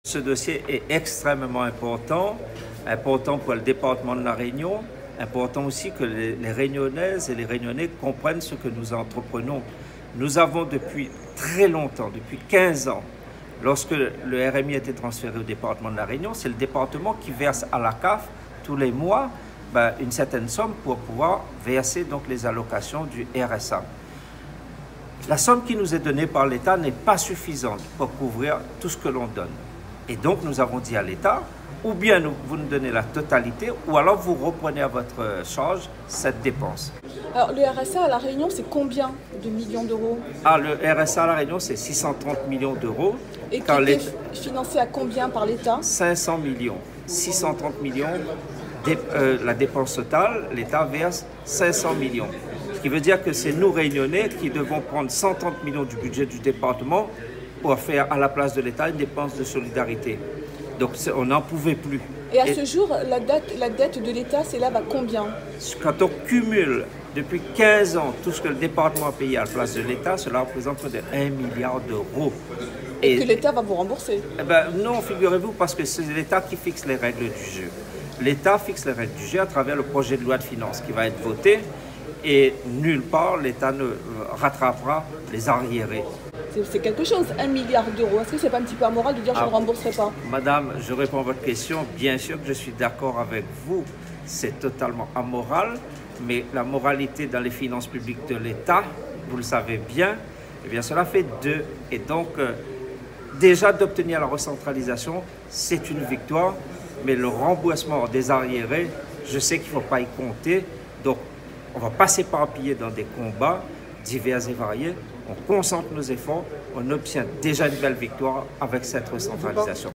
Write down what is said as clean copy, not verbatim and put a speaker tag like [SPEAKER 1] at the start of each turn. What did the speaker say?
[SPEAKER 1] Ce dossier est extrêmement important pour le département de La Réunion, important aussi que les Réunionnaises et les Réunionnais comprennent ce que nous entreprenons. Nous avons depuis très longtemps, depuis 15 ans, lorsque le RMI a été transféré au département de La Réunion, c'est le département qui verse à la CAF tous les mois une certaine somme pour pouvoir verser donc les allocations du RSA. La somme qui nous est donnée par l'État n'est pas suffisante pour couvrir tout ce que l'on donne. Et donc nous avons dit à l'État, ou bien vous nous donnez la totalité, ou alors vous reprenez à votre charge cette dépense.
[SPEAKER 2] Alors le RSA à La Réunion, c'est combien de millions d'euros?
[SPEAKER 1] Le RSA à La Réunion, c'est 630 millions d'euros.
[SPEAKER 2] Et qui est financé à combien par l'État?
[SPEAKER 1] 500 millions. 630 millions, la dépense totale, l'État verse 500 millions. Ce qui veut dire que c'est nous, Réunionnais, qui devons prendre 130 millions du budget du département pour faire à la place de l'État une dépense de solidarité. Donc on n'en pouvait plus.
[SPEAKER 2] Et à ce jour, la dette de l'État s'élève à combien?
[SPEAKER 1] Quand on cumule depuis 15 ans tout ce que le département a payé à la place de l'État, cela représente près de 1 milliard d'euros.
[SPEAKER 2] Et que l'État va vous rembourser?
[SPEAKER 1] Non, figurez-vous, parce que c'est l'État qui fixe les règles du jeu. L'État fixe les règles du jeu à travers le projet de loi de finances qui va être voté et nulle part l'État ne rattrapera les arriérés.
[SPEAKER 2] C'est quelque chose, 1 milliard d'euros. Est-ce que c'est pas un petit peu amoral de dire je ne rembourserai pas?
[SPEAKER 1] Madame, je réponds à votre question. Bien sûr que je suis d'accord avec vous. C'est totalement amoral, mais la moralité dans les finances publiques de l'État, vous le savez bien, eh bien cela fait deux. Et donc, déjà d'obtenir la recentralisation, c'est une victoire, mais le remboursement des arriérés, je sais qu'il ne faut pas y compter. Donc, on ne va pas s'éparpiller dans des combats divers et variés. On concentre nos efforts, on obtient déjà une belle victoire avec cette recentralisation.